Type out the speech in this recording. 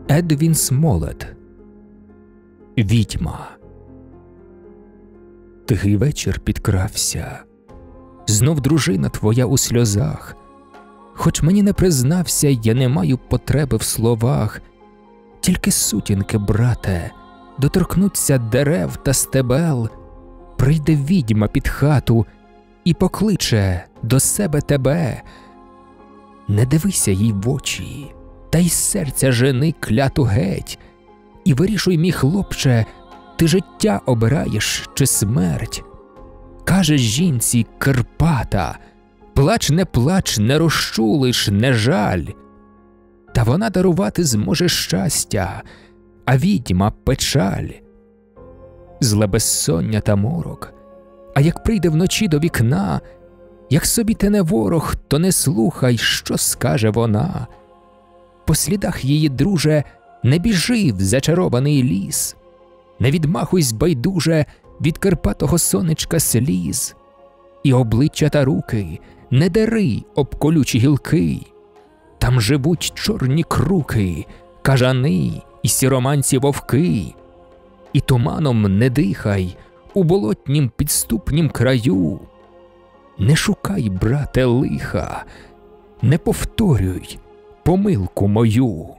Едвін Смолет. Відьма. Тихий вечір підкрався. Знов дружина твоя у сльозах. Хоч мені не признався, я не маю потреби в словах. Тільки сутінки, брате, доторкнуться дерев та стебел. Прийде відьма під хату і покличе до себе тебе. Не дивися їй в очі, та й з серця жени кляту геть. І вирішуй, мій хлопче, ти життя обираєш чи смерть. Каже жінці Карпата: плач, не розчулиш, не жаль. Та вона дарувати зможе щастя, а відьма печаль. Зле безсоння та морок, а як прийде вночі до вікна, як собі ти не ворог, то не слухай, що скаже вона. По слідах її, друже, не біжи в зачарований ліс, не відмахуйсь байдуже від Карпатого сонечка сліз, і обличчя та руки не дери об колючі гілки. Там живуть чорні круки, кажани і сіроманці вовки. І туманом не дихай у болотнім підступнім краю. Не шукай, брате, лиха, не повторюй помилку мою.